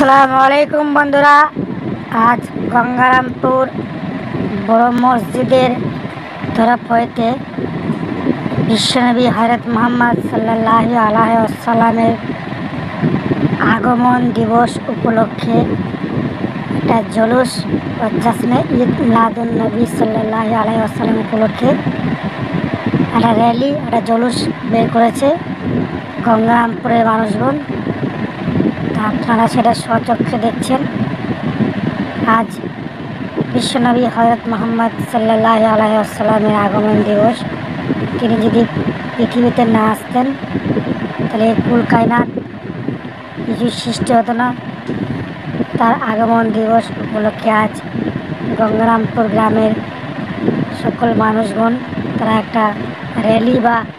আসসালামু আলাইকুম বন্ধুরা। আজ গঙ্গারামপুর বড় মসজিদের তরফ হইতে বিশ্বনবী হযরত মুহাম্মদ সাল্লাল্লাহু আলাইহি ওয়াসাল্লামের আগমন দিবস উপলক্ষে একটা জলুস ও জশ্নে ঈদ মিলাদুন নবী সাল্লাল্লাহু আলাইহি ওয়াসাল্লাম উপলক্ষে একটা র্যালি, একটা জলুস বের করেছে গঙ্গারামপুরের মানুষগণ। আপনারা সেটা স্বচক্ষে দেখছেন। আজ বিশ্বনবী হযরত মুহাম্মদ সাল্লাল্লাহু আলাইহি ওয়াসাল্লামের আগমন দিবস। তিনি যদি পৃথিবীতে না আসতেন তাহলে এই কুল কায়নাত কিছুই সৃষ্টি হতো না। তার আগমন দিবস উপলক্ষে আজ গঙ্গারামপুর গ্রামের সকল মানুষগণ তারা একটা র্যালি বা